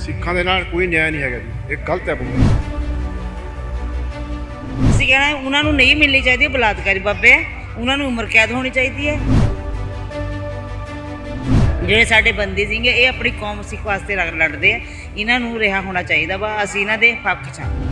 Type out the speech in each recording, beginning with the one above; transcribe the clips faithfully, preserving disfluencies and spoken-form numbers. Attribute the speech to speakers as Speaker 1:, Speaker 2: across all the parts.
Speaker 1: ਸਿੱਖਾਂ ਦੇ ਨਾਲ ਕੋਈ ਨਿਆਂ ਨਹੀਂ ਹੈਗਾ ਜੀ, ਇਹ ਗਲਤ ਹੈ ਬਹੁਤ।
Speaker 2: ਅਸੀਂ ਕਹਿਣਾ ਉਹਨਾਂ ਨੂੰ ਨਹੀਂ ਮਿਲਣੀ ਚਾਹੀਦੀ ਬਲਾਤਕਾਰੀ ਬਾਬੇ, ਉਹਨਾਂ ਨੂੰ ਉਮਰ ਕੈਦ ਹੋਣੀ ਚਾਹੀਦੀ ਹੈ। ਜਿਹੜੇ ਸਾਡੇ ਬੰਦੀ ਸਿੰਘ ਇਹ ਆਪਣੀ ਕੌਮ ਸਿੱਖ ਵਾਸਤੇ ਲੜਦੇ ਆ, ਇਹਨਾਂ ਨੂੰ ਰਿਹਾ ਹੋਣਾ ਚਾਹੀਦਾ ਵਾ। ਅਸੀਂ ਇਹਨਾਂ ਦੇ ਹੱਕ 'ਚ ਹਾਂ।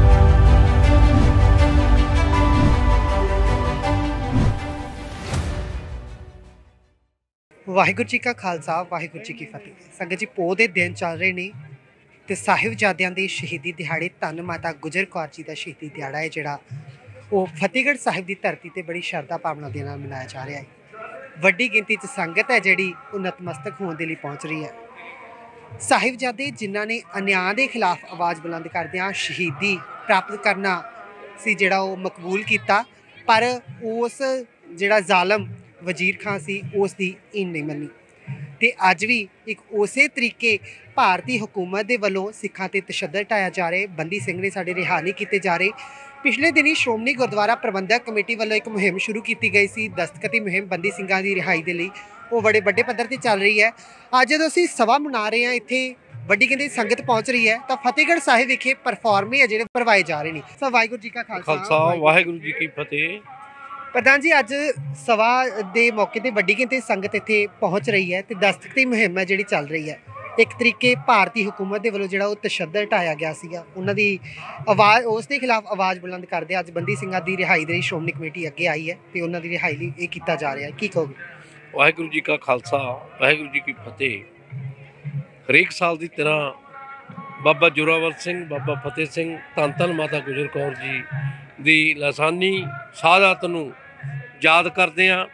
Speaker 3: ਵਾਹਿਗੁਰੂ जी का खालसा वाहिगुरू जी की फतेह। संगत जी पोह के दिन चल रहे ने तो साहिबजादियां के शहीदी दिहाड़े धन माता गुजर कौर जी का शहीदी दिहाड़ा है जोड़ा वो फतेहगढ़ साहिब की धरती पर बड़ी शरधा भावना के नाल मनाया जा रहा है। वड्डी गिनती च संगत है जी नतमस्तक होने के लिए पहुँच रही है। साहिबजादे जिन्हों ने अन्याय के खिलाफ आवाज़ बुलंद करदियां शहीदी प्राप्त करना सी जिहड़ा वो मकबूल किया, पर उस जिहड़ा जालम वजीर खान सी उसकी इन नहीं मनी। तो अज भी एक उस तरीके भारतीय हुकूमत के वलों सिखां ते तशद्दद ढाया जा रहा है। बंदी सिंह ने साडे रिहा नहीं किए जा रहे। पिछले दिनी श्रोमणी गुरुद्वारा प्रबंधक कमेटी वालों एक मुहिम शुरू की गई सी, दस्तखती मुहिम बंदी सिंघां की रिहाई के लिए, वो बड़े बड़े पद्धर पर चल रही है। अज जो असीं सभा मना रहे हैं, इत्थे वड्डी गिनती संगत पहुँच रही है, तो फतेहगढ़ साहिब विखे परफॉर्मे है जिहड़े करवाए जा रहे हैं। सो वाहिगुरू जी का खालसा
Speaker 4: वाहिगुरू जी की फतेह।
Speaker 3: प्रधान जी अज सभा के मौके पर वड्डी गिनती संगत इत्थे पहुँच रही है, तो दस्तखती मुहिम है जिहड़ी चल रही है। एक तरीके भारतीय हुकूमत के वलों जिहड़ा वो तशद्दद ढाया गया सीगा, उन्हां दी आवाज़ उसके खिलाफ आवाज़ बुलंद करदे अज बंदी सिंघां दी रिहाई दे श्रोमणी कमेटी अगे आई है, तो उन्हां दी रिहाई लई इह कीता जा रहा है। की कहोगे?
Speaker 4: वाहिगुरू जी का खालसा वाहिगुरू जी की फतेह। हरेक साल की तरह बाबा जोरावर सिंह, बाबा फतेह सिंह, धन धन माता गुजर कौर जी दी लासानी शहादत नूं याद करते हैं।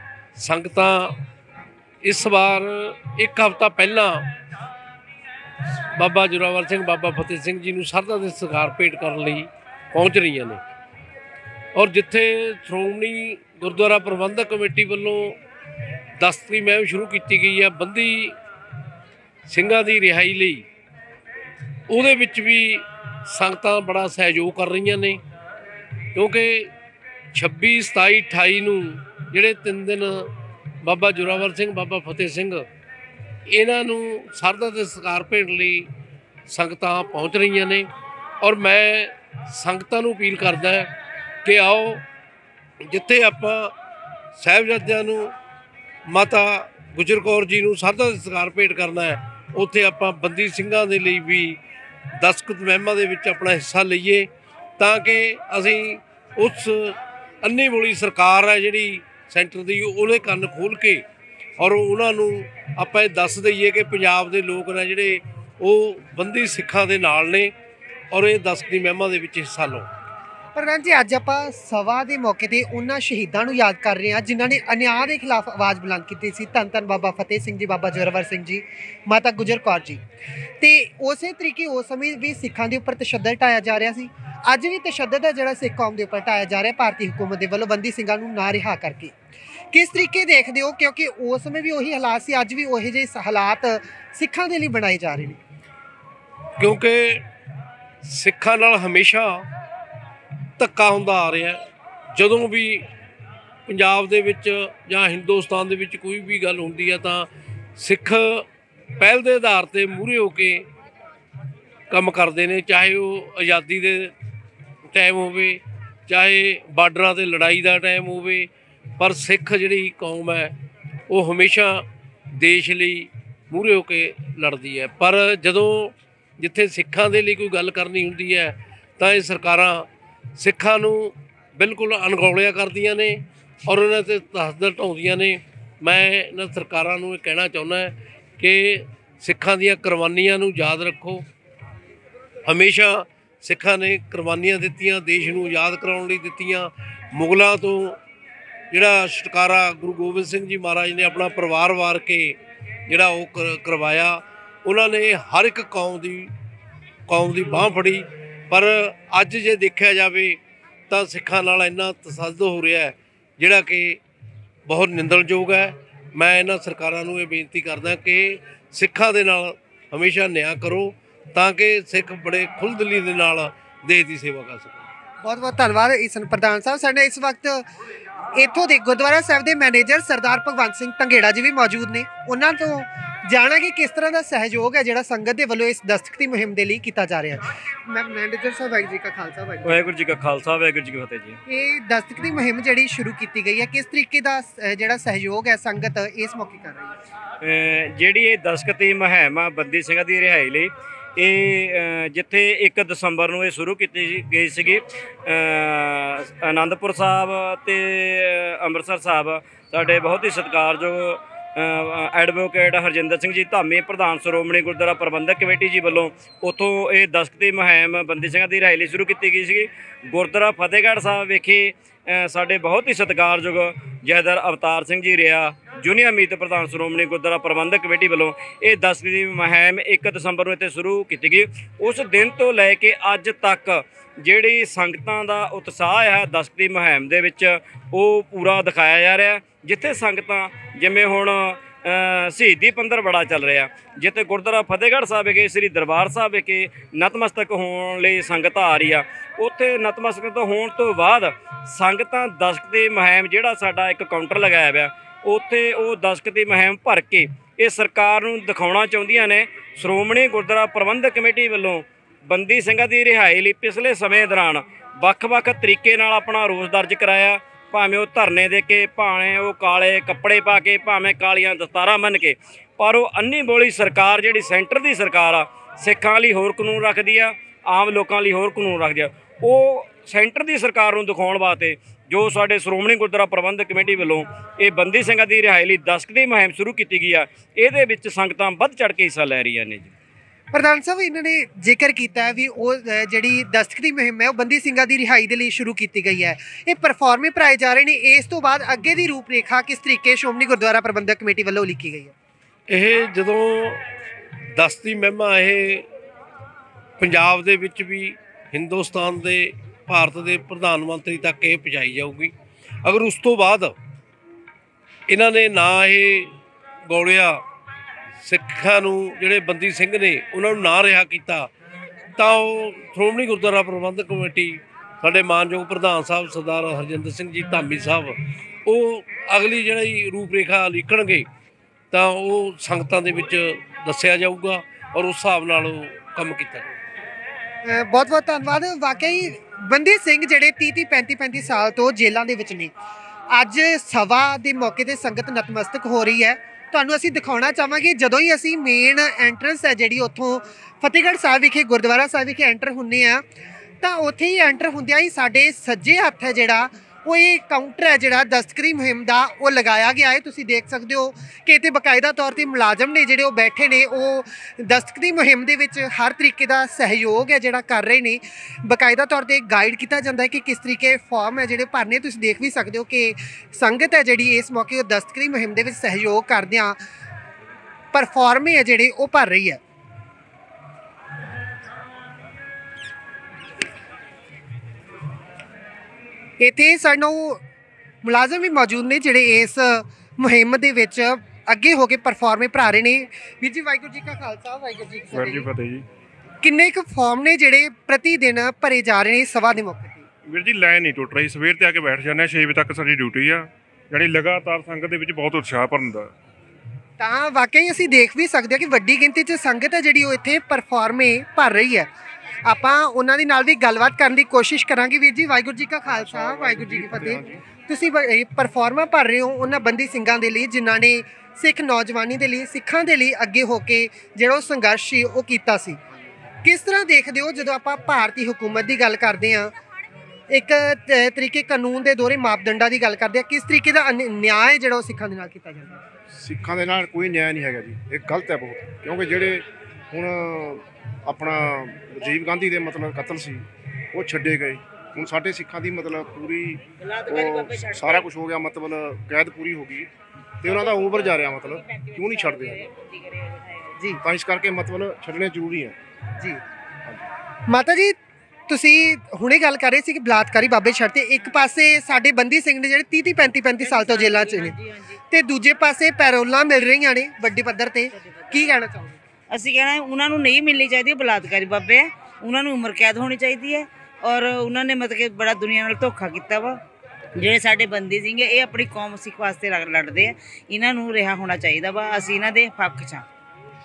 Speaker 4: संगतां इस बार एक हफ्ता पहला बाबा जोरावर सिंह, बाबा फतेह सिंह जी नूं सरधा दे सत्कार भेंट करन लई पहुँच रही ने, और जिथे श्रोमणी गुरुद्वारा प्रबंधक कमेटी वालों दस्तखती मुहिम शुरू की गई है बंदी ਸਿੰਘਾਂ ਦੀ रिहाई लई, ਉਹਦੇ ਵਿੱਚ भी संगतां बड़ा सहयोग कर रही ने, क्योंकि छब्बी सताई अठाई नूं ਜਿਹੜੇ ਤਿੰਨ दिन बाबा जोरावर सिंह, बाबा फतेह सिंह इन्हां नूं सरधा ते सत्कार भेंट लई संगतां पहुँच रही ने। और मैं संगतां नूं अपील करदा कि आओ जिथे आपां साहिबजादियां नूं माता गुजर कौर जी नूं सरधा ते सत्कार भेंट करना है, उत्थे आपां बंदी ਸਿੰਘਾਂ ਦੇ ਲਈ भी दस्तखत मुहिमां दे विच अपना हिस्सा लईए, तां कि असीं उस अन्नी बोली सरकार है जिहड़ी सेंटर दी ਉਹਦੇ ਕੰਨ खोल के और उन्होंने आपां इह दस दईए कि पंजाब दे लोग ने जिहड़े ਉਹ बंदी सिखां दे नाल ने और ये दस्तखती मुहिमां दे विच हिस्सा लओ।
Speaker 3: प्रधान जी अज आप सभा के मौके पर उन्होंने शहीदों को याद कर रहे हैं जिन्होंने अन्याय के खिलाफ आवाज़ बुलंद की सी। धन धन बाबा फतेह सिंह जी, बाबा जोरावर सिंह जी, माता गुजर कौर जी। तो उस तरीके उस समय भी सिखां के उपर तशद्दद ढाया जा रहा सी, अज भी तशद्दद है जो सिख कौम के उपर ढाया जा रहा है भारतीय हुकूमत के वलों बंदी सिंघां नूं ना रिहा करके। किस तरीके देखते हो, क्योंकि उस समय भी उही हालात से अज भी उही जिहे हालात सिखां के लिए बनाए जा रहे हैं?
Speaker 4: क्योंकि सिखां नाल हमेशा धक्का हुंदा आ रहा है। जदों भी पंजाब दे विच जां हिंदुस्तान दे विच कोई भी गल हुंदी है तां सिख पहल के आधार पर मूहरे होके काम करते हैं, चाहे वो आज़ादी के टाइम होवे, चाहे बार्डरां ते लड़ाई का टाइम होवे, पर सिख जिहड़ी कौम है वो हमेशा देश लई मूहरे होके लड़दी है। पर जदों जिथे सिखां दे लई कोई गल करनी हुंदी है तां ये सरकारां सिखां नूं बिल्कुल अणगौलिया करदियां ने और उन्हां ते तशद्दद ढाउंदियां ने। मैं इन्हां सरकारां नूं कहना चाहुंदा कि सिखां दीयां कुर्बानियां नूं याद रखो। हमेशा सिखां ने कुर्बानियां दित्तियां, देश नूं आज़ाद कराउण लई दित्तियां। मुगलों तो जिहड़ा छुटकारा गुरु गोबिंद सिंह जी महाराज ने अपना परिवार वार के जिहड़ा वो कर करवाया, उन्होंने हर एक कौम की कौम की बांह फड़ी। पर अज जे देखा जाए तो सिखां नाल इन्ना तशद्दद हो रहा है जिहड़ा कि बहुत निंदणयोग है। मैं इन्हां सरकारां नूं ये बेनती करदा कि सिखां दे नाल हमेशा न्याय करो ताकि सिख बड़े खुलदिली दे नाल देश की सेवा कर सकन।
Speaker 3: बहुत बहुत धन्यवाद ईसन प्रधान साहब। साडे इस वक्त इत्थों दे गुरुद्वारा साहिब के मैनेजर सरदार भगवंत सिंह धंगेड़ा जी भी मौजूद ने, उन्हां तों ਜਾਣਾ ਕਿ ਕਿਸ ਤਰ੍ਹਾਂ ਦਾ ਸਹਿਯੋਗ ਹੈ ਜਿਹੜਾ ਸੰਗਤ ਦੇ ਵੱਲੋਂ ਇਸ ਦਸਤਖਤੀ ਮੁਹਿੰਮ ਦੇ ਲਈ ਕੀਤਾ ਜਾ ਰਿਹਾ ਹੈ। ਮੈਂ ਮੈਨੇਜਰ ਸਾਹਿਬ ਵਾਹਿਗੁਰੂ ਜੀ ਕਾ ਖਾਲਸਾ
Speaker 5: ਵਾਹਿਗੁਰੂ ਜੀ ਕਾ ਖਾਲਸਾ ਵਾਹਿਗੁਰੂ ਜੀ ਕੀ ਫਤਿਹ ਜੀ।
Speaker 3: ਇਹ ਦਸਤਖਤੀ ਮੁਹਿੰਮ ਜਿਹੜੀ ਸ਼ੁਰੂ ਕੀਤੀ ਗਈ ਹੈ ਕਿਸ ਤਰੀਕੇ ਦਾ ਅ, ਜਿਹੜਾ ਸਹਿਯੋਗ ਹੈ ਸੰਗਤ ਇਸ ਮੌਕੇ ਕਰ ਰਹੀ ਹੈ।
Speaker 5: ਅਹ ਜਿਹੜੀ ਇਹ ਦਸਤਖਤੀ ਮੁਹਿੰਮ ਆ ਬੰਦੀ ਸਿੰਘਾਂ ਦੀ ਰਿਹਾਈ ਲਈ, ਇਹ ਅਹ ਜਿੱਥੇ ਇੱਕ ਦਸੰਬਰ ਨੂੰ ਇਹ ਸ਼ੁਰੂ ਕੀਤੀ ਸੀ- ਗਈ ਸੀਗੀ ਅਹ ਆਨੰਦਪੁਰ ਸਾਹਿਬ ਤੇ ਅੰਮ੍ਰਿਤਸਰ ਸਾਹਿਬ, ਸਾਡੇ ਬਹੁਤ ਹੀ ਸਤਿਕਾਰਯੋਗ ਅਹ ਐਡਵੋਕੇਟ ਹਰਜਿੰਦਰ ਸਿੰਘ ਜੀ ਧਾਮੀ ਪ੍ਰਧਾਨ ਸ਼੍ਰੋਮਣੀ ਗੁਰਦੁਆਰਾ ਪ੍ਰਬੰਧਕ ਕਮੇਟੀ ਜੀ ਵੱਲੋਂ ਉੱਥੋਂ ਇਹ ਦਸਤਖਤੀ ਮੁਹਿੰਮ ਬੰਦੀ ਸਿੰਘਾਂ ਦੀ ਰਿਹਾਈ ਲਈ ਸ਼ੁਰੂ ਕੀਤੀ ਗਈ ਸੀਗੀ। ਗੁਰਦੁਆਰਾ ਫਤਿਹਗੜ੍ਹ ਸਾਹਿਬ ਵਿਖੇ ਅ, ਸਾਡੇ ਬਹੁਤ ਹੀ ਸਤਿਕਾਰਯੋਗ ਜਥੇਦਾਰ ਅਵਤਾਰ ਸਿੰਘ ਜੀ ਰਿਆ ਜੂਨੀਅਰ ਮੀਤ ਪ੍ਰਧਾਨ ਸ਼੍ਰੋਮਣੀ ਗੁਰਦੁਆਰਾ ਪ੍ਰਬੰਧਕ ਕਮੇਟੀ ਵੱਲੋਂ ਇਹ ਦਸਤਖਤੀ ਮੁਹਿੰਮ ਇੱਕ ਦਸੰਬਰ ਨੂੰ ਇੱਥੇ ਸ਼ੁਰੂ ਕੀਤੀ ਗਈ। ਉਸ ਦਿਨ ਤੋਂ ਲੈ ਕੇ ਅੱਜ ਤੱਕ ਜਿਹੜੀ ਸੰਗਤਾਂ ਦਾ ਉਤਸ਼ਾਹ ਹੈ ਦਸਤਖਤੀ ਮੁਹਿੰਮ ਦੇ ਵਿੱਚ ਉਹ ਪੂਰਾ ਦਿਖਾਇਆ ਜਾ ਰਿਹਾ। ਜਿੱਥੇ ਸੰਗਤਾਂ ਜਿਵੇਂ ਹੁਣ ਅ, ਸ਼ਹੀਦੀ ਪੰਦਰ ਬੜਾ ਚੱਲ ਰਿਹਾ, ਜਿੱਥੇ ਗੁਰਦੁਆਰਾ ਫਤਿਹਗੜ੍ਹ ਸਾਹਿਬ ਵਿਖੇ ਸ੍ਰੀ ਦਰਬਾਰ ਸਾਹਿਬ ਵਿਖੇ ਨਤਮਸਤਕ ਹੋਣ ਲਈ ਸੰਗਤ ਆ ਰਹੀ ਆ, ਉੱਥੇ ਨਤਮਸਤਕ ਤੋਂ ਹੋਣ ਤੋਂ ਬਾਅਦ ਸੰਗਤਾਂ ਦਸਤਖਤੀ ਮੁਹਿੰਮ ਜਿਹੜਾ ਸਾਡਾ ਇੱਕ ਕਾਊਂਟਰ ਲਗਾਇਆ ਹੋਇਆ, ਉੱਥੇ ਉਹ ਦਸਤਖਤੀ ਮੁਹਿੰਮ ਭਰ ਕੇ ਇਹ ਸਰਕਾਰ ਨੂੰ ਦਿਖਾਉਣਾ ਚਾਹੁੰਦੀਆਂ ਨੇ। ਸ਼੍ਰੋਮਣੀ ਗੁਰਦੁਆਰਾ ਪ੍ਰਬੰਧਕ ਕਮੇਟੀ ਵੱਲੋਂ ਬੰਦੀ ਸਿੰਘਾਂ ਦੀ ਰਿਹਾਈ ਲਈ ਪਿਛਲੇ ਸਮੇਂ ਦੌਰਾਨ ਵੱਖ-ਵੱਖ ਤਰੀਕੇ ਨਾਲ ਆਪਣਾ ਰੋਸ ਦਰਜ ਕਰਾਇਆ, ਭਾਵੇਂ ਉਹ ਧਰਨੇ ਦੇ ਕੇ, ਭਾਵੇਂ ਉਹ ਕਾਲੇ ਕੱਪੜੇ ਪਾ ਕੇ, ਭਾਵੇਂ ਕਾਲੀਆਂ ਦਸਤਾਰਾਂ ਬੰਨ੍ਹ ਕੇ, ਪਰ ਉਹ ਅੰਨੀ ਬੋਲੀ ਸਰਕਾਰ ਜਿਹੜੀ ਸੈਂਟਰ ਦੀ ਸਰਕਾਰ ਆ, ਸਿੱਖਾਂ ਲਈ ਹੋਰ ਕਾਨੂੰਨ ਰੱਖਦੀ ਆ, ਆਮ ਲੋਕਾਂ ਲਈ ਹੋਰ ਕਾਨੂੰਨ ਰੱਖਦੀ ਆ। ਉਹ ਸੈਂਟਰ ਦੀ ਸਰਕਾਰ ਨੂੰ ਦਿਖਾਉਣ ਵਾਸਤੇ ਜੋ ਸਾਡੇ ਸ਼੍ਰੋਮਣੀ ਗੁਰਦੁਆਰਾ ਪ੍ਰਬੰਧਕ ਕਮੇਟੀ ਵੱਲੋਂ ਇਹ ਬੰਦੀ ਸਿੰਘਾਂ ਦੀ ਰਿਹਾਈ ਲਈ ਦਸਤਖਤੀ ਮੁਹਿੰਮ ਸ਼ੁਰੂ ਕੀਤੀ ਗਈ ਆ, ਇਹਦੇ ਵਿੱਚ ਸੰਗਤਾਂ ਵੱਧ ਚੜ੍ਹ ਕੇ ਹਿੱਸਾ ਲੈ ਰਹੀਆਂ ਨੇ ਜੀ।
Speaker 3: ਪ੍ਰਧਾਨ ਸਾਹਿਬ ਇਹਨਾਂ ਨੇ ਜ਼ਿਕਰ ਕੀਤਾ ਹੈ ਵੀ ਉਹ ਅ, ਜਿਹੜੀ ਦਸਤਖਤੀ ਮੁਹਿੰਮ ਹੈ ਉਹ ਬੰਦੀ ਸਿੰਘਾਂ ਦੀ ਰਿਹਾਈ ਦੇ ਲਈ ਸ਼ੁਰੂ ਕੀਤੀ ਗਈ ਹੈ। ਇਹ ਪਰਫਾਰਮੇ ਭਰਾਏ ਜਾ ਰਹੇ ਨੇ, ਇਸ ਤੋਂ ਬਾਅਦ ਅੱਗੇ ਦੀ ਰੂਪਰੇਖਾ ਕਿਸ ਤਰੀਕੇ ਸ਼੍ਰੋਮਣੀ ਗੁਰਦੁਆਰਾ ਪ੍ਰਬੰਧਕ ਕਮੇਟੀ ਵੱਲੋਂ ਲਿਖੀ ਗਈ ਹੈ।
Speaker 4: ਇਹ ਜਦੋਂ ਦਸਤਖਤੀ ਮੁਹਿੰਮਾਂ ਇਹ ਪੰਜਾਬ ਦੇ ਵਿੱਚ ਵੀ ਹਿੰਦੁਸਤਾਨ ਦੇ ਭਾਰਤ ਦੇ ਪ੍ਰਧਾਨ ਮੰਤਰੀ ਤੱਕ ਇਹ ਪਹੁੰਚਾਈ ਜਾਊਗੀ। ਅਗਰ ਉਸ ਤੋਂ ਬਾਅਦ ਇਹਨਾਂ ਨੇ ਨਾ ਇਹ ਗੌਲਿਆ ਸਿੱਖਾਂ ਨੂੰ ਜਿਹੜੇ ਬੰਦੀ ਸਿੰਘ ਨੇ ਉਹਨਾਂ ਨੂੰ ਨਾ ਰਿਹਾ ਕੀਤਾ, ਤਾਂ ਉਹ ਸ਼੍ਰੋਮਣੀ ਗੁਰਦੁਆਰਾ ਪ੍ਰਬੰਧਕ ਕਮੇਟੀ ਸਾਡੇ ਮਾਨਯੋਗ ਪ੍ਰਧਾਨ ਸਾਹਿਬ ਸਰਦਾਰ ਹਰਜਿੰਦਰ ਸਿੰਘ ਜੀ ਧਾਮੀ ਸਾਹਿਬ ਉਹ ਅਗਲੀ ਜਿਹੜੀ ਰੂਪਰੇਖਾ ਲਿਖਣਗੇ ਤਾਂ ਉਹ ਸੰਗਤਾਂ ਦੇ ਵਿੱਚ ਦੱਸਿਆ ਜਾਊਗਾ ਔਰ ਉਸ ਹਿਸਾਬ ਨਾਲ ਉਹ ਕੰਮ ਕੀਤਾ ਜਾਊਗਾ।
Speaker 3: ਬਹੁਤ ਬਹੁਤ ਧੰਨਵਾਦ। ਵਾਕਈ ਬੰਦੀ ਸਿੰਘ ਜਿਹੜੇ ਤੀਹ ਤੀਹ ਪੈਂਤੀ ਪੈਂਤੀ ਸਾਲ ਤੋਂ ਜੇਲ੍ਹਾਂ ਦੇ ਵਿੱਚ ਨੇ, ਅੱਜ ਸਭਾ ਦੇ ਮੌਕੇ ਤੇ ਸੰਗਤ ਨਤਮਸਤਕ ਹੋ ਰਹੀ ਹੈ। ਤੁਹਾਨੂੰ ਅਸੀਂ ਦਿਖਾਉਣਾ ਚਾਹਾਂਗੇ ਜਦੋਂ ਹੀ ਅਸੀਂ ਮੇਨ ਐਂਟਰੈਂਸ ਹੈ ਜਿਹੜੀ ਉੱਥੋਂ ਫਤਿਹਗੜ੍ਹ ਸਾਹਿਬ ਵਿਖੇ ਗੁਰਦੁਆਰਾ ਸਾਹਿਬ ਵਿਖੇ ਐਂਟਰ ਹੁੰਦੇ ਆ, ਤਾਂ ਉੱਥੇ ਹੀ ਐਂਟਰ ਹੁੰਦਿਆਂ ਹੀ ਸਾਡੇ ਸੱਜੇ ਹੱਥ ਹੈ ਜਿਹੜਾ ਉਹ ਇਹ ਕਾਊਂਟਰ ਹੈ ਜਿਹੜਾ ਦਸਤਖਤੀ ਮੁਹਿੰਮ ਦਾ ਉਹ ਲਗਾਇਆ ਗਿਆ ਹੈ। ਤੁਸੀਂ ਦੇਖ ਸਕਦੇ ਹੋ ਕਿ ਇੱਥੇ ਬਾਕਾਇਦਾ ਤੌਰ 'ਤੇ ਮੁਲਾਜ਼ਮ ਨੇ ਜਿਹੜੇ ਉਹ ਬੈਠੇ ਨੇ, ਉਹ ਦਸਤਖਤੀ ਮੁਹਿੰਮ ਦੇ ਵਿੱਚ ਹਰ ਤਰੀਕੇ ਦਾ ਸਹਿਯੋਗ ਹੈ ਜਿਹੜਾ ਕਰ ਰਹੇ ਨੇ। ਬਾਕਾਇਦਾ ਤੌਰ 'ਤੇ ਗਾਈਡ ਕੀਤਾ ਜਾਂਦਾ ਹੈ ਕਿ ਕਿਸ ਤਰੀਕੇ ਫਾਰਮ ਹੈ ਜਿਹੜੇ ਭਰਨੇ। ਤੁਸੀਂ ਦੇਖ ਵੀ ਸਕਦੇ ਹੋ ਕਿ ਸੰਗਤ ਹੈ ਜਿਹੜੀ ਇਸ ਮੌਕੇ ਉਹ ਦਸਤਖਤੀ ਮੁਹਿੰਮ ਦੇ ਵਿੱਚ ਸਹਿਯੋਗ ਕਰਦਿਆਂ ਪਰਫਾਰਮੇ ਹੈ ਜਿਹੜੇ ਉਹ ਭਰ ਰਹੀ ਹੈ। ਇੱਥੇ ਸਾਨੂੰ ਮੁਲਾਜ਼ਮ ਵੀ ਮੌਜੂਦ ਨੇ ਜਿਹੜੇ ਇਸ ਮੁਹਿੰਮ ਦੇ ਵਿੱਚ ਅੱਗੇ ਹੋ ਕੇ ਪਰਫਾਰਮੇ ਭਰਾ ਰਹੇ ਨੇ। ਵੀਰ ਜੀ ਵਾਹਿਗੁਰੂ ਜੀ ਕਾ ਖਾਲਸਾ ਵਾਹਿਗੁਰੂ ਜੀ ਕੀ
Speaker 1: ਵਾਹਿਗੁਰੂ ਫਤਿਹ ਜੀ।
Speaker 3: ਕਿੰਨੇ ਕੁ ਫਾਰਮ ਨੇ ਜਿਹੜੇ ਪ੍ਰਤੀ ਦਿਨ ਭਰੇ ਜਾ ਰਹੇ ਨੇ ਸਭਾ ਦੇ ਮੌਕੇ ਤੇ?
Speaker 1: ਵੀਰ ਜੀ ਲਾਈਨ ਨਹੀਂ ਟੁੱਟ ਰਹੀ, ਸਵੇਰ ਤੇ ਆ ਕੇ ਬੈਠ ਜਾਂਦੇ ਹਾਂ, ਛੇ ਵਜੇ ਤੱਕ ਸਾਡੀ ਡਿਊਟੀ ਆ। ਜਿਹੜੀ ਲਗਾਤਾਰ ਸੰਗਤ ਦੇ ਵਿੱਚ ਬਹੁਤ ਉਤਸ਼ਾਹ ਭਰਨ ਦਾ।
Speaker 3: ਤਾਂ ਵਾਕਈ ਅਸੀਂ ਦੇਖ ਵੀ ਸਕਦੇ ਹਾਂ ਕਿ ਵੱਡੀ ਗਿਣਤੀ 'ਚ ਸੰਗਤ ਹੈ ਜਿਹੜੀ ਉਹ ਇੱਥੇ ਪਰਫਾਰਮੇ ਭਰ ਰਹੀ ਹੈ। ਆਪਾਂ ਉਹਨਾਂ ਦੇ ਨਾਲ ਵੀ ਗੱਲਬਾਤ ਕਰਨ ਦੀ ਕੋਸ਼ਿਸ਼ ਕਰਾਂਗੇ। ਵੀਰ ਜੀ ਵਾਹਿਗੁਰੂ ਜੀ ਕਾ ਖਾਲਸਾ ਵਾਹਿਗੁਰੂ ਜੀ ਕੀ ਫਤਿਹ। ਤੁਸੀਂ ਪਰਫਾਰਮਾ ਭਰ ਰਹੇ ਹੋ ਉਹਨਾਂ ਬੰਦੀ ਸਿੰਘਾਂ ਦੇ ਲਈ ਜਿਨ੍ਹਾਂ ਨੇ ਸਿੱਖ ਨੌਜਵਾਨੀ ਦੇ ਲਈ, ਸਿੱਖਾਂ ਦੇ ਲਈ ਅੱਗੇ ਹੋ ਕੇ ਜਿਹੜਾ ਉਹ ਸੰਘਰਸ਼ ਸੀ ਉਹ ਕੀਤਾ ਸੀ। ਕਿਸ ਤਰ੍ਹਾਂ ਦੇਖਦੇ ਹੋ ਜਦੋਂ ਆਪਾਂ ਭਾਰਤੀ ਹੁਕੂਮਤ ਦੀ ਗੱਲ ਕਰਦੇ ਹਾਂ, ਇੱਕ ਤਰੀਕੇ ਕਾਨੂੰਨ ਦੇ ਦੋਹਰੇ ਮਾਪਦੰਡਾਂ ਦੀ ਗੱਲ ਕਰਦੇ ਹਾਂ, ਕਿਸ ਤਰੀਕੇ ਦਾ ਨਿਆਂ ਹੈ ਜਿਹੜਾ ਉਹ ਸਿੱਖਾਂ ਦੇ ਨਾਲ ਕੀਤਾ ਜਾਂਦਾ?
Speaker 1: ਸਿੱਖਾਂ ਦੇ ਨਾਲ ਕੋਈ ਨਿਆਂ ਨਹੀਂ ਹੈਗਾ ਜੀ, ਇਹ ਗਲਤ ਹੈ ਬਹੁਤ। ਕਿਉਂਕਿ ਜਿਹੜੇ ਹੁਣ ਆਪਣਾ ਰਾਜੀਵ ਗਾਂਧੀ ਦੇ ਮਤਲਬ ਕਤਲ ਸੀ ਉਹ ਛੱਡੇ ਗਏ। ਹੁਣ ਸਾਡੇ ਸਿੱਖਾਂ ਦੀ ਮਤਲਬ ਪੂਰੀ ਉਹ ਸਾਰਾ ਕੁਝ ਹੋ ਗਿਆ, ਮਤਲਬ ਕੈਦ ਪੂਰੀ ਹੋ ਗਈ ਤੇ ਉਹਨਾਂ ਦਾ ਓਵਰ ਜਾ ਰਿਹਾ, ਮਤਲਬ ਕਿਉਂ ਨਹੀਂ ਛੱਡਦੇ ਹੈਗੇ
Speaker 3: ਜੀ? ਤਾਂ
Speaker 1: ਇਸ ਕਰਕੇ ਮਤਲਬ ਛੱਡਣੇ ਜ਼ਰੂਰੀ ਹੈ
Speaker 3: ਜੀ। ਮਾਤਾ ਜੀ ਤੁਸੀਂ ਹੁਣੇ ਗੱਲ ਕਰ ਰਹੇ ਸੀ ਕਿ ਬਲਾਤਕਾਰੀ ਬਾਬੇ ਛੱਡਤੇ, ਇੱਕ ਪਾਸੇ ਸਾਡੇ ਬੰਦੀ ਸਿੰਘ ਨੇ ਜਿਹੜੇ ਤੀਹ ਤੀਹ ਪੈਂਤੀ ਪੈਂਤੀ ਸਾਲ ਤੋਂ ਜੇਲ੍ਹਾਂ 'ਚ ਨੇ ਤੇ ਦੂਜੇ ਪਾਸੇ ਪੈਰੋਲਾਂ ਮਿਲ ਰਹੀਆਂ ਨੇ ਵੱਡੇ ਪੱਧਰ ਤੇ, ਕੀ ਕਹਿਣਾ ਚਾਹੋਗੇ?
Speaker 2: ਅਸੀਂ ਕਹਿਣਾ ਉਹਨਾਂ ਨੂੰ ਨਹੀਂ ਮਿਲਣੀ ਚਾਹੀਦੀ, ਬਲਾਤਕਾਰੀ ਬਾਬੇ ਆ, ਉਹਨਾਂ ਨੂੰ ਉਮਰ ਕੈਦ ਹੋਣੀ ਚਾਹੀਦੀ ਹੈ। ਔਰ ਉਹਨਾਂ ਨੇ ਮਤਲਬ ਕਿ ਬੜਾ ਦੁਨੀਆ ਨਾਲ ਧੋਖਾ ਕੀਤਾ ਵਾ। ਜਿਹੜੇ ਸਾਡੇ ਬੰਦੀ ਸਿੰਘ ਇਹ ਆਪਣੀ ਕੌਮ ਸਿੱਖ ਵਾਸਤੇ ਲੜਦੇ ਆ, ਇਹਨਾਂ ਨੂੰ ਰਿਹਾ ਹੋਣਾ ਚਾਹੀਦਾ ਵਾ। ਅਸੀਂ ਇਹਨਾਂ ਦੇ ਹੱਕ 'ਚ ਹਾਂ।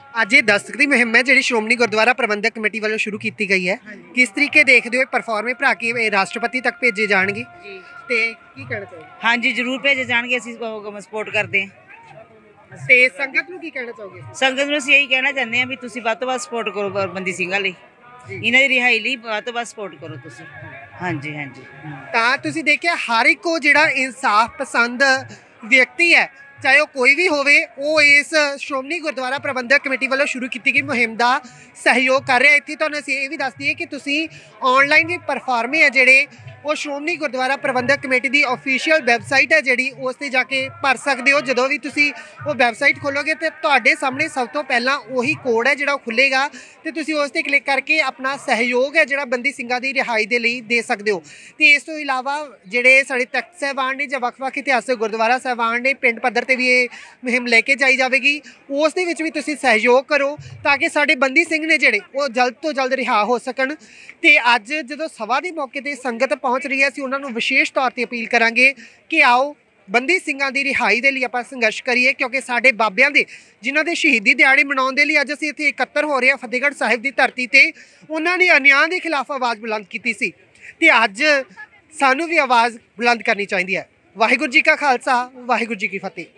Speaker 3: ਅੱਜ ਇਹ ਦਸਤਕ ਦੀ ਮੁਹਿੰਮ ਹੈ ਜਿਹੜੀ ਸ਼੍ਰੋਮਣੀ ਗੁਰਦੁਆਰਾ ਪ੍ਰਬੰਧਕ ਕਮੇਟੀ ਵੱਲੋਂ ਸ਼ੁਰੂ ਕੀਤੀ ਗਈ ਹੈ। ਕਿਸ ਤਰੀਕੇ ਦੇਖਦੇ ਹੋ ਪਰਫਾਰਮੇ ਭਰਾ ਕੇ ਇਹ ਰਾਸ਼ਟਰਪਤੀ ਤੱਕ ਭੇਜੇ ਜਾਣਗੇ
Speaker 2: ਜੀ
Speaker 3: ਤੇ ਕੀ ਕਹਿਣਾ ਚਾਹੋਗੇ?
Speaker 2: ਹਾਂਜੀ ਜ਼ਰੂਰ ਭੇਜੇ ਜਾਣਗੇ, ਅਸੀਂ ਸਪੋਰਟ ਕਰਦੇ ਹਾਂ।
Speaker 3: ਤੇ ਸੰਗਤ ਨੂੰ ਕੀ ਕਹਿਣਾ ਚਾਹੋਗੇ?
Speaker 2: ਸੰਗਤ ਨੂੰ ਅਸੀਂ ਇਹੀ ਕਹਿਣਾ ਚਾਹੁੰਦੇ ਹਾਂ ਵੀ ਤੁਸੀਂ ਵੱਧ ਤੋਂ ਵੱਧ ਸਪੋਰਟ ਕਰੋ ਬੰਦੀ ਸਿੰਘਾਂ ਲਈ, ਇਹਨਾਂ ਦੀ ਰਿਹਾਈ ਲਈ ਵੱਧ ਤੋਂ ਵੱਧ ਸਪੋਰਟ ਕਰੋ ਤੁਸੀਂ। ਹਾਂਜੀ ਹਾਂਜੀ
Speaker 3: ਤਾਂ ਤੁਸੀਂ ਦੇਖਿਆ ਹਰ ਇੱਕ ਉਹ ਜਿਹੜਾ ਇਨਸਾਫ ਪਸੰਦ ਵਿਅਕਤੀ ਹੈ, ਚਾਹੇ ਉਹ ਕੋਈ ਵੀ ਹੋਵੇ, ਉਹ ਇਸ ਸ਼੍ਰੋਮਣੀ ਗੁਰਦੁਆਰਾ ਪ੍ਰਬੰਧਕ ਕਮੇਟੀ ਵੱਲੋਂ ਸ਼ੁਰੂ ਕੀਤੀ ਗਈ ਮੁਹਿੰਮ ਦਾ ਸਹਿਯੋਗ ਕਰ ਰਿਹਾ। ਇੱਥੇ ਤੁਹਾਨੂੰ ਅਸੀਂ ਇਹ ਵੀ ਦੱਸ ਦਈਏ ਕਿ ਤੁਸੀਂ ਆਨਲਾਈਨ ਵੀ ਪਰਫਾਰਮੇ ਹੈ ਜਿਹੜੇ ਉਹ ਸ਼੍ਰੋਮਣੀ ਗੁਰਦੁਆਰਾ ਪ੍ਰਬੰਧਕ ਕਮੇਟੀ ਦੀ ਆਫੀਸ਼ੀਅਲ ਵੈਬਸਾਈਟ ਹੈ ਜਿਹੜੀ ਉਸ 'ਤੇ ਜਾ ਕੇ ਭਰ ਸਕਦੇ ਹੋ। ਜਦੋਂ ਵੀ ਤੁਸੀਂ ਉਹ ਵੈਬਸਾਈਟ ਖੋਲੋਗੇ ਤੇ ਤੁਹਾਡੇ ਸਾਹਮਣੇ ਸਭ ਤੋਂ ਪਹਿਲਾਂ ਉਹੀ ਕੋਡ ਹੈ ਜਿਹੜਾ ਉਹ ਖੁੱਲ੍ਹੇਗਾ ਤੇ ਤੁਸੀਂ ਉਸ 'ਤੇ ਕਲਿੱਕ ਕਰਕੇ ਆਪਣਾ ਸਹਿਯੋਗ ਹੈ ਜਿਹੜਾ ਬੰਦੀ ਸਿੰਘਾਂ ਦੀ ਰਿਹਾਈ ਦੇ ਲਈ ਦੇ ਸਕਦੇ ਹੋ। ਤੇ ਇਸ ਤੋਂ ਇਲਾਵਾ ਜਿਹੜੇ ਸਾਡੇ ਤਖਤ ਸਾਹਿਬਾਨ ਨੇ ਜਾਂ ਵੱਖ-ਵੱਖ ਇਤਿਹਾਸਕ ਗੁਰਦੁਆਰਾ ਸਾਹਿਬਾਨ ਨੇ ਪਿੰਡ ਪੱਧਰ 'ਤੇ ਵੀ ਇਹ ਮੁਹਿੰਮ ਲੈ ਕੇ ਜਾਈ ਜਾਵੇਗੀ, ਉਸ ਦੇ ਵਿੱਚ ਵੀ ਤੁਸੀਂ ਸਹਿਯੋਗ ਕਰੋ ਤਾਂ ਕਿ ਸਾਡੇ ਬੰਦੀ ਸਿੰਘ ਨੇ ਜਿਹੜੇ ਉਹ ਜਲਦ ਤੋਂ ਜਲਦ ਰਿਹਾ ਹੋ ਸਕਣ। ਤੇ ਅੱਜ ਜਦੋਂ ਸਭਾ ਦੇ ਮੌਕੇ 'ਤੇ ਸੰਗਤ ਪਹੁੰਚ ਰਹੀ ਹੈ, ਅਸੀਂ ਉਹਨਾਂ ਨੂੰ ਵਿਸ਼ੇਸ਼ ਤੌਰ 'ਤੇ ਅਪੀਲ ਕਰਾਂਗੇ ਕਿ ਆਓ ਬੰਦੀ ਸਿੰਘਾਂ ਦੀ ਰਿਹਾਈ ਦੇ ਲਈ ਆਪਾਂ ਸੰਘਰਸ਼ ਕਰੀਏ, ਕਿਉਂਕਿ ਸਾਡੇ ਬਾਬਿਆਂ ਦੇ ਜਿਨ੍ਹਾਂ ਦੇ ਸ਼ਹੀਦੀ ਦਿਹਾੜੇ ਮਨਾਉਣ ਦੇ ਲਈ ਅੱਜ ਅਸੀਂ ਇੱਥੇ ਇਕੱਤਰ ਹੋ ਰਹੇ ਹਾਂ ਫਤਿਹਗੜ੍ਹ ਸਾਹਿਬ ਦੀ ਧਰਤੀ ਤੇ, ਉਹਨਾਂ ਨੇ ਅਨਿਆਂ ਦੇ ਖਿਲਾਫ ਆਵਾਜ਼ ਬੁਲੰਦ ਕੀਤੀ ਸੀ ਤੇ ਅੱਜ ਸਾਨੂੰ ਵੀ ਆਵਾਜ਼ ਬੁਲੰਦ ਕਰਨੀ ਚਾਹੀਦੀ ਹੈ। ਵਾਹਿਗੁਰੂ ਜੀ ਕਾ ਖਾਲਸਾ, ਵਾਹਿਗੁਰੂ ਜੀ ਕੀ ਫਤਿਹ।